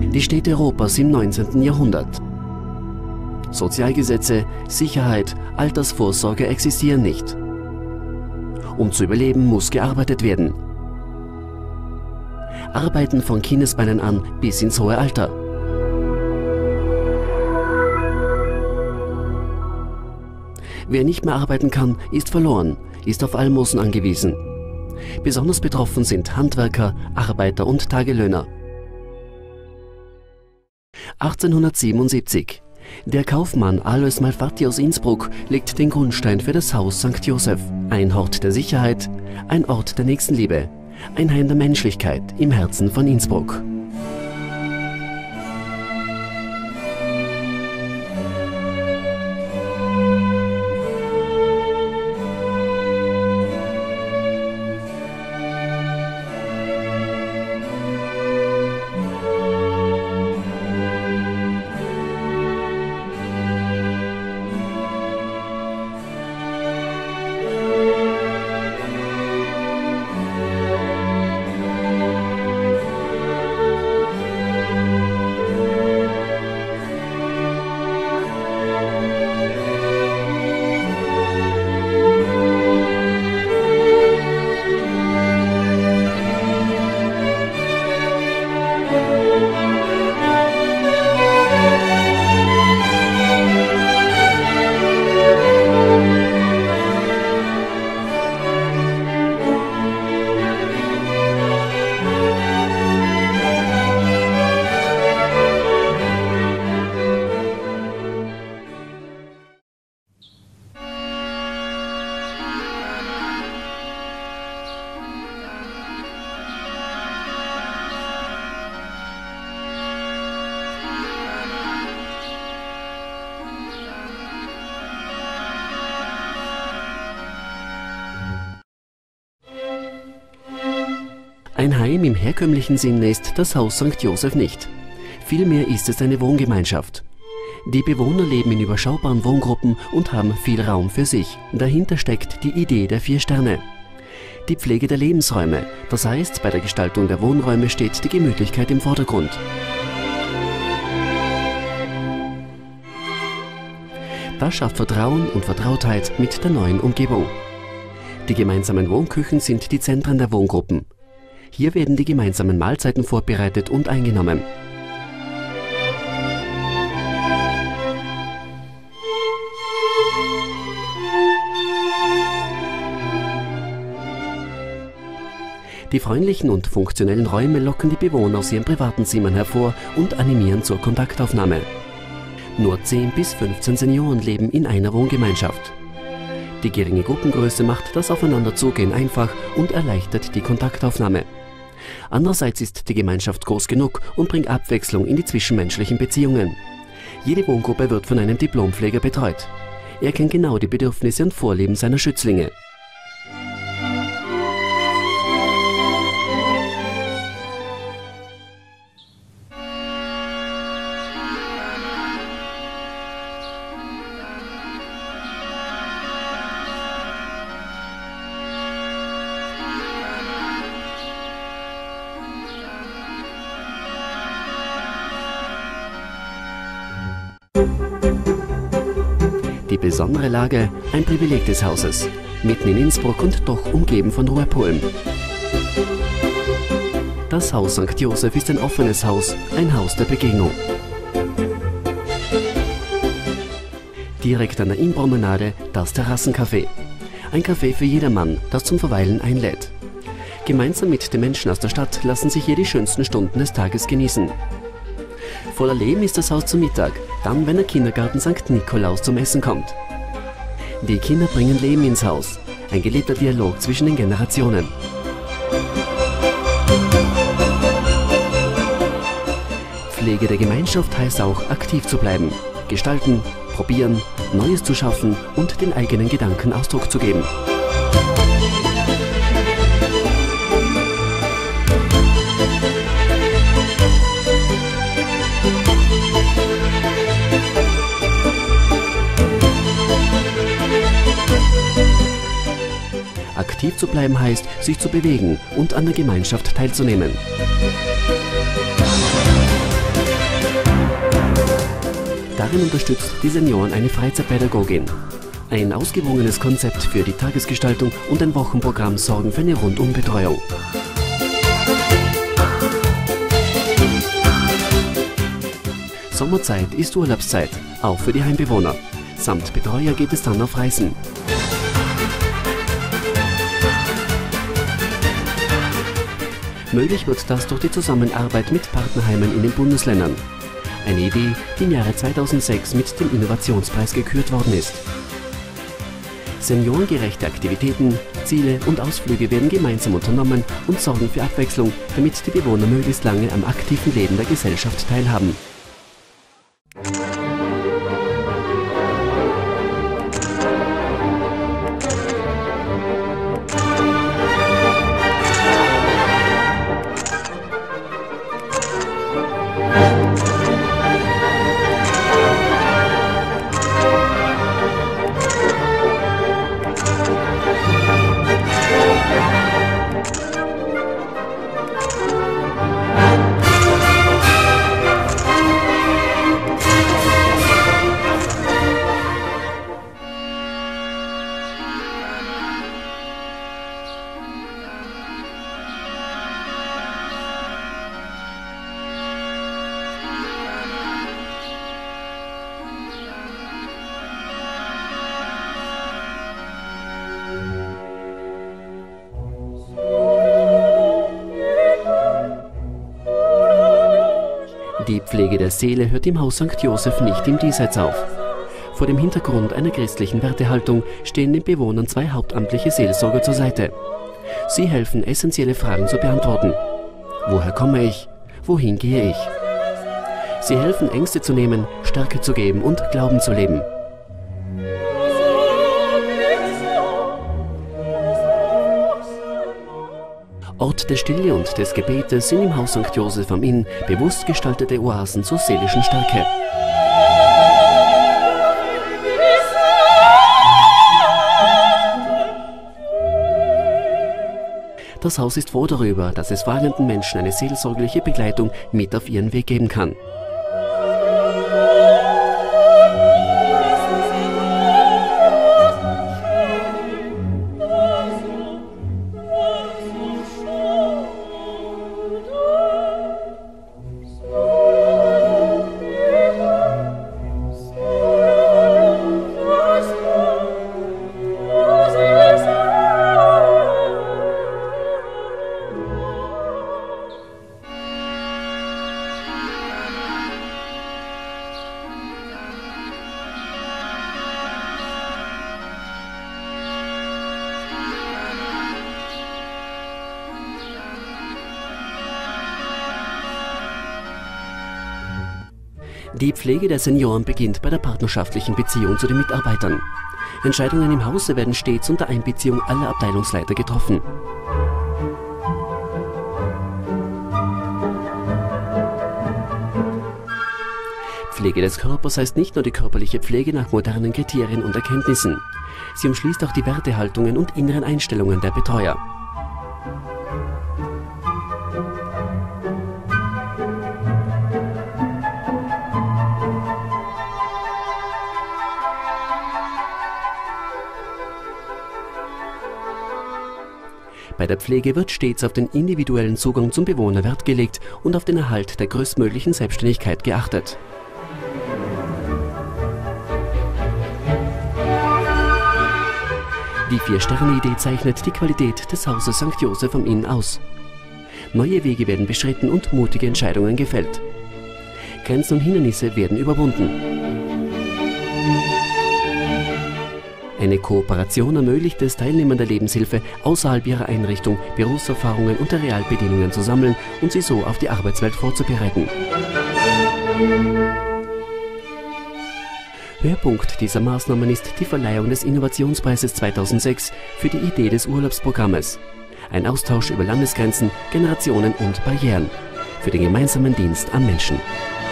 Die Städte Europas im 19. Jahrhundert. Sozialgesetze, Sicherheit, Altersvorsorge existieren nicht. Um zu überleben, muss gearbeitet werden. Arbeiten von Kindesbeinen an bis ins hohe Alter. Wer nicht mehr arbeiten kann, ist verloren, ist auf Almosen angewiesen. Besonders betroffen sind Handwerker, Arbeiter und Tagelöhner. 1877. Der Kaufmann Alois Malfatti aus Innsbruck legt den Grundstein für das Haus St. Joseph. Ein Ort der Sicherheit, ein Ort der Nächstenliebe, ein Heim der Menschlichkeit im Herzen von Innsbruck. Ein Heim im herkömmlichen Sinne ist das Haus St. Joseph nicht. Vielmehr ist es eine Wohngemeinschaft. Die Bewohner leben in überschaubaren Wohngruppen und haben viel Raum für sich. Dahinter steckt die Idee der 4 Sterne. Die Pflege der Lebensräume, das heißt, bei der Gestaltung der Wohnräume steht die Gemütlichkeit im Vordergrund. Das schafft Vertrauen und Vertrautheit mit der neuen Umgebung. Die gemeinsamen Wohnküchen sind die Zentren der Wohngruppen. Hier werden die gemeinsamen Mahlzeiten vorbereitet und eingenommen. Die freundlichen und funktionellen Räume locken die Bewohner aus ihren privaten Zimmern hervor und animieren zur Kontaktaufnahme. Nur 10 bis 15 Senioren leben in einer Wohngemeinschaft. Die geringe Gruppengröße macht das Aufeinanderzugehen einfach und erleichtert die Kontaktaufnahme. Andererseits ist die Gemeinschaft groß genug und bringt Abwechslung in die zwischenmenschlichen Beziehungen. Jede Wohngruppe wird von einem Diplompfleger betreut. Er kennt genau die Bedürfnisse und Vorlieben seiner Schützlinge. Die besondere Lage, ein Privileg des Hauses, mitten in Innsbruck und doch umgeben von Ruhepolen. Das Haus St. Joseph ist ein offenes Haus, ein Haus der Begegnung. Direkt an der Innenpromenade das Terrassencafé. Ein Café für jedermann, das zum Verweilen einlädt. Gemeinsam mit den Menschen aus der Stadt lassen sich hier die schönsten Stunden des Tages genießen. Voller Leben ist das Haus zum Mittag, dann wenn der Kindergarten St. Nikolaus zum Essen kommt. Die Kinder bringen Leben ins Haus, ein gelebter Dialog zwischen den Generationen. Pflege der Gemeinschaft heißt auch, aktiv zu bleiben, gestalten, probieren, Neues zu schaffen und den eigenen Gedanken Ausdruck zu geben. Aktiv zu bleiben heißt, sich zu bewegen und an der Gemeinschaft teilzunehmen. Darin unterstützt die Senioren eine Freizeitpädagogin. Ein ausgewogenes Konzept für die Tagesgestaltung und ein Wochenprogramm sorgen für eine Rundumbetreuung. Sommerzeit ist Urlaubszeit, auch für die Heimbewohner. Samt Betreuer geht es dann auf Reisen. Möglich wird das durch die Zusammenarbeit mit Partnerheimen in den Bundesländern. Eine Idee, die im Jahre 2006 mit dem Innovationspreis gekürt worden ist. Seniorengerechte Aktivitäten, Ziele und Ausflüge werden gemeinsam unternommen und sorgen für Abwechslung, damit die Bewohner möglichst lange am aktiven Leben der Gesellschaft teilhaben. Die Pflege der Seele hört im Haus St. Joseph nicht im Diesseits auf. Vor dem Hintergrund einer christlichen Wertehaltung stehen den Bewohnern zwei hauptamtliche Seelsorger zur Seite. Sie helfen, essentielle Fragen zu beantworten. Woher komme ich? Wohin gehe ich? Sie helfen, Ängste zu nehmen, Stärke zu geben und Glauben zu leben. Ort der Stille und des Gebetes sind im Haus St. Joseph am Inn bewusst gestaltete Oasen zur seelischen Stärke. Das Haus ist froh darüber, dass es wagenden Menschen eine seelsorgliche Begleitung mit auf ihren Weg geben kann. Die Pflege der Senioren beginnt bei der partnerschaftlichen Beziehung zu den Mitarbeitern. Entscheidungen im Hause werden stets unter Einbeziehung aller Abteilungsleiter getroffen. Pflege des Körpers heißt nicht nur die körperliche Pflege nach modernen Kriterien und Erkenntnissen. Sie umschließt auch die Wertehaltungen und inneren Einstellungen der Betreuer. Bei der Pflege wird stets auf den individuellen Zugang zum Bewohner Wert gelegt und auf den Erhalt der größtmöglichen Selbstständigkeit geachtet. Die 4-Sterne-Idee zeichnet die Qualität des Hauses St. Joseph am Inn aus. Neue Wege werden beschritten und mutige Entscheidungen gefällt. Grenzen und Hindernisse werden überwunden. Eine Kooperation ermöglicht es Teilnehmern der Lebenshilfe, außerhalb ihrer Einrichtung Berufserfahrungen unter Realbedingungen zu sammeln und sie so auf die Arbeitswelt vorzubereiten. Höhepunkt dieser Maßnahmen ist die Verleihung des Innovationspreises 2006 für die Idee des Urlaubsprogrammes. Ein Austausch über Landesgrenzen, Generationen und Barrieren für den gemeinsamen Dienst am Menschen.